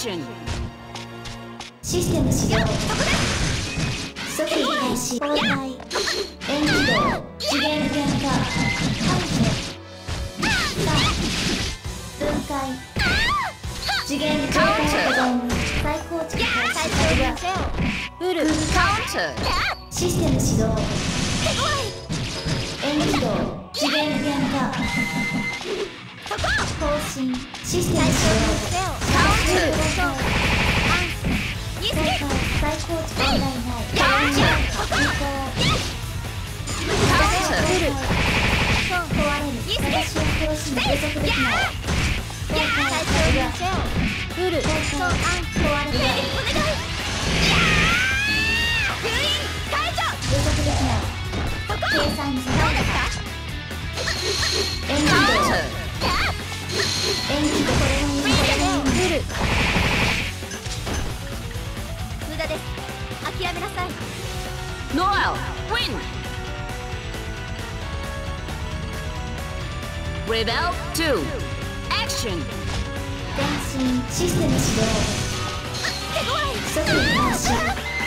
Action! システム始動。即時開始。交代。演起動。次元変化。排除。分解。次元状態保存。再構築開始。 フル Counter! システム始動。演起動。次元変化。更新。システム始動。再構築問題ない。壊れる。私を殺しに継続できない。フル壊れる。継続できない。計算時演技動。演技動。これの意味。フル無駄です。諦めなさい。 Noel! Win! Rebel 2! Action! 前進システム始動。即時開始。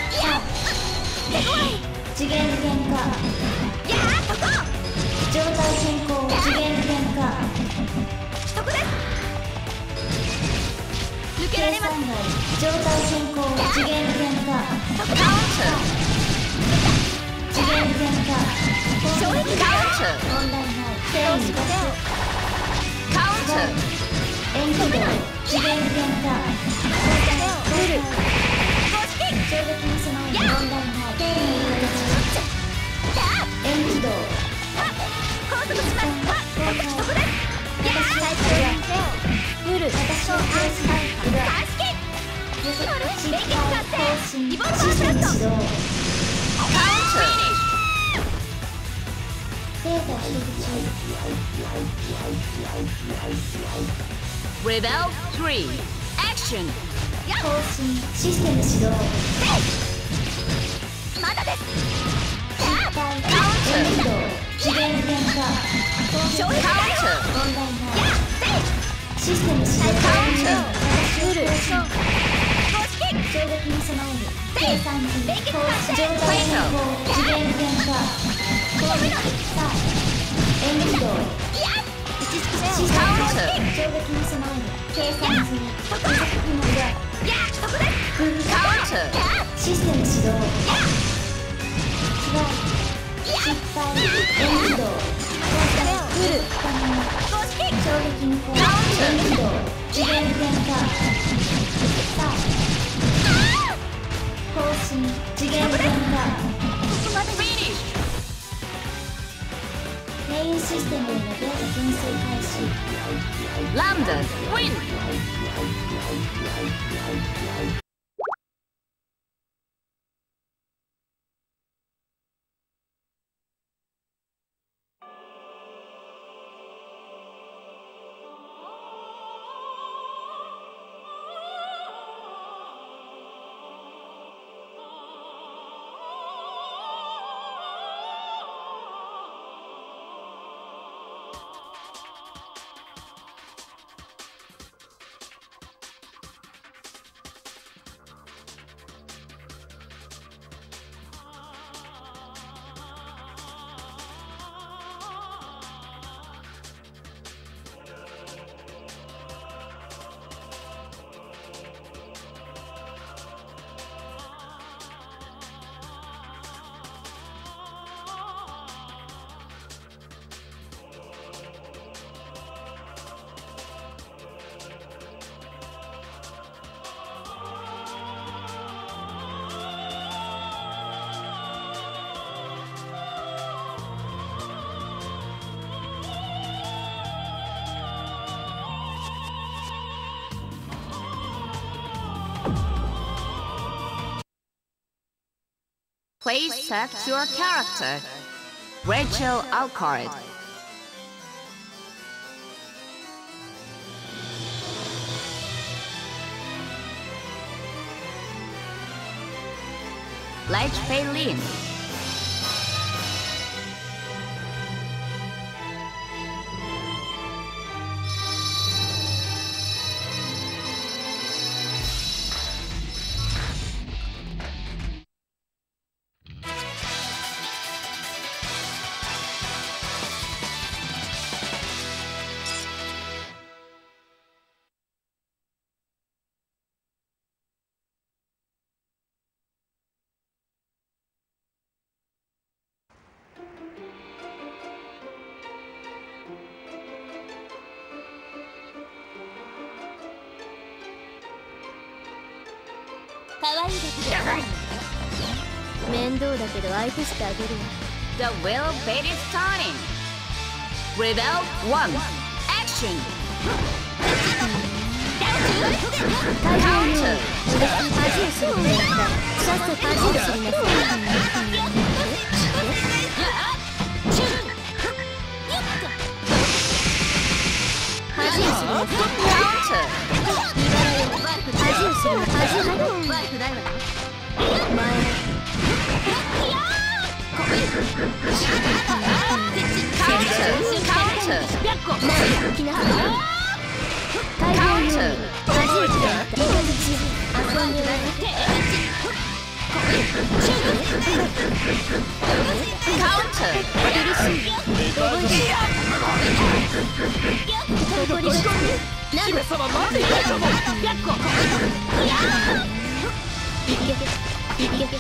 次元変化。状態変更。次元変化。計算外。状態変更。次元変化。次元変化。問題ない。転移。 Counter! 演起動。次元変化。フル衝撃に備える。問題ない。転移の形。演起動。私をフル私を殺しない。失敗更新システム始動。データ取得中。 Rebel 3! Action! 更新システム始動。 まだです失敗演起動。次元変化。問題ない。システム始動。フル衝撃に備える。計算時更新状態変更。次元変化。演起動。システム衝撃に備える。計算時加速機能がシステム始動。失敗演起動。フル衝撃に変化。演起動。次元変化。更新次元変化。メインシステムへのデータ転送開始。 Lambda! Win! Please select your character. Rachel Alcard. Lech Fei Lin. 可愛いだけでない面倒だけど相手してあげるわ The will fate is turning. Rebel 1. Action. Counter. 恥をするねさっさと恥をするなさい恥をするなさい Counter. 恥をするな恥を悪くないわよ前 Counter. 何起きなさい大量に恥をしていたイカズチ遊んでおいて Counter. 苦しい覚えて誇りが何だ様待っていたかもいけいけ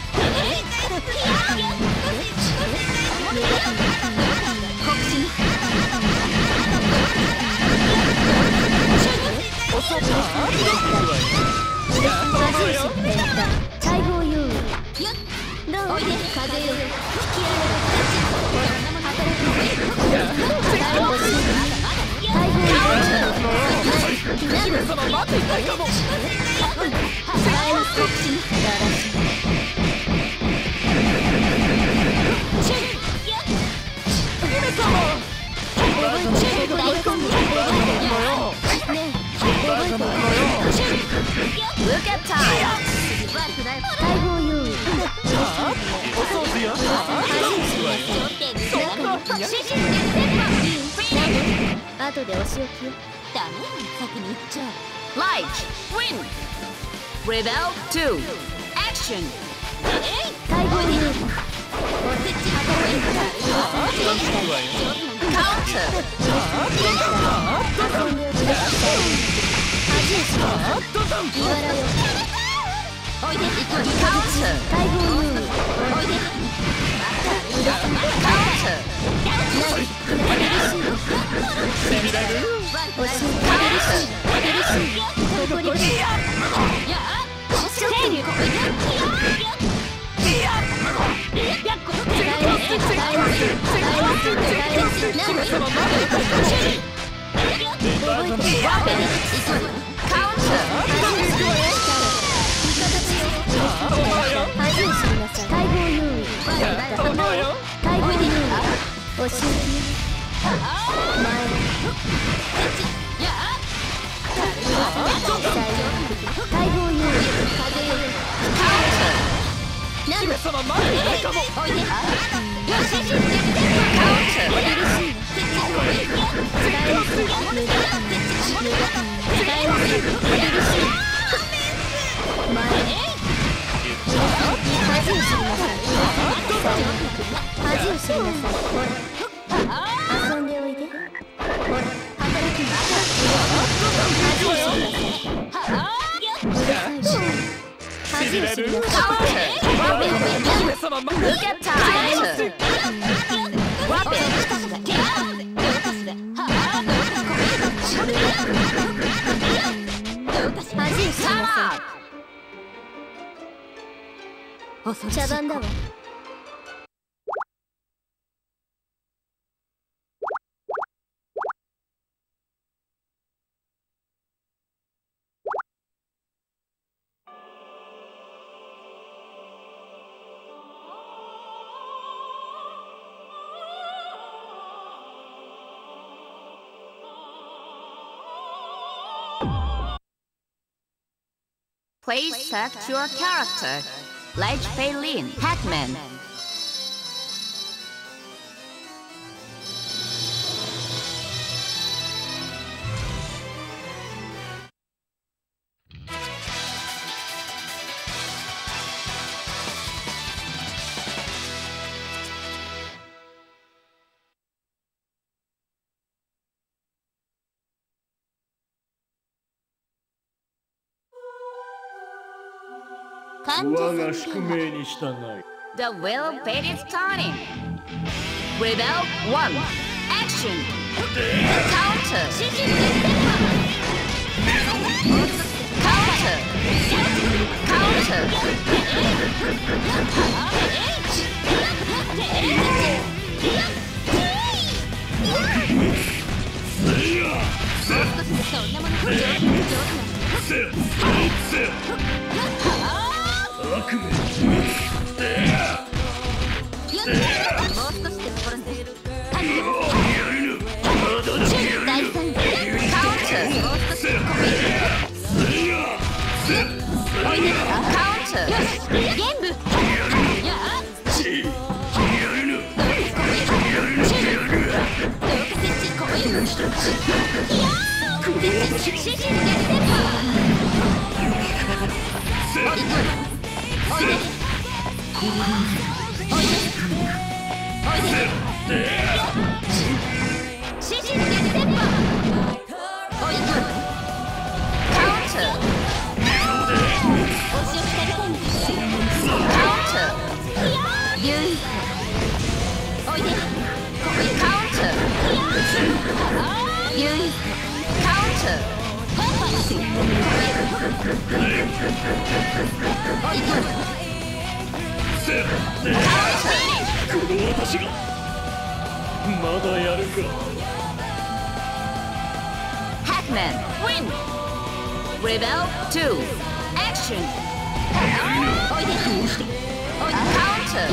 大砲用意どうおいで風よ引き上げ働く大砲用意様待っていたかも前の特進だらしい Look at time. 大砲用意お掃除よ後でお仕置きよダメ先に行っちゃう Light. Win. Rebel 2. Action. 大砲用意 Counter. 遊んでおくれ恥をする言わらよおいで Counter. 大砲用意おいで Counter. しびれるおしん苦しい誇りが恥を知りなさい大砲用意大砲用意お仕置き前大砲用意風よ何だ様待っていたかもおいで苦しい恥を知りなさい恥を知りなさいほら遊んでおいでほら働きな恥を知りなさいうるさいし恥を知りなさい Counter. 様待 Look at time. Weapon. Time up. 茶番だわ Please select your character. Ledge Feilin, Hackman. 我が宿命に従い The will fate is turning. Rebel 1. Action. Counter. Counter. Counter. 悪夢もう少しで心で第三カウンターもう少しでおいでカウンターゲームやこの私がまだやるか。 Hackman win. Rebel 2 action. Counter.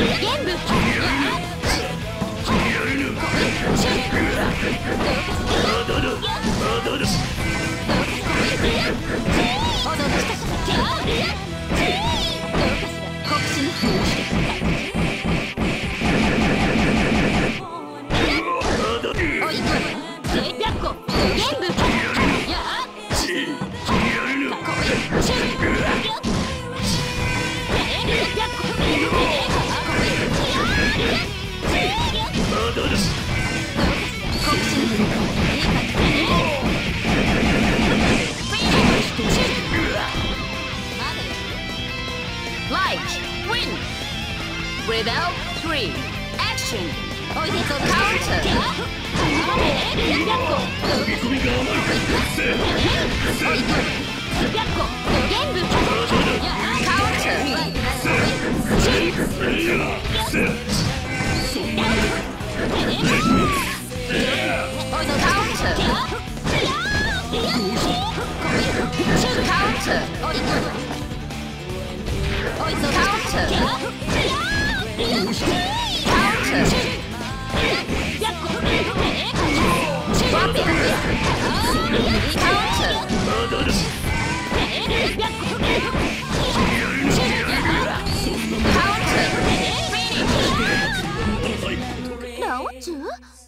Win. Rebel 3 action. Counter. ラオチュ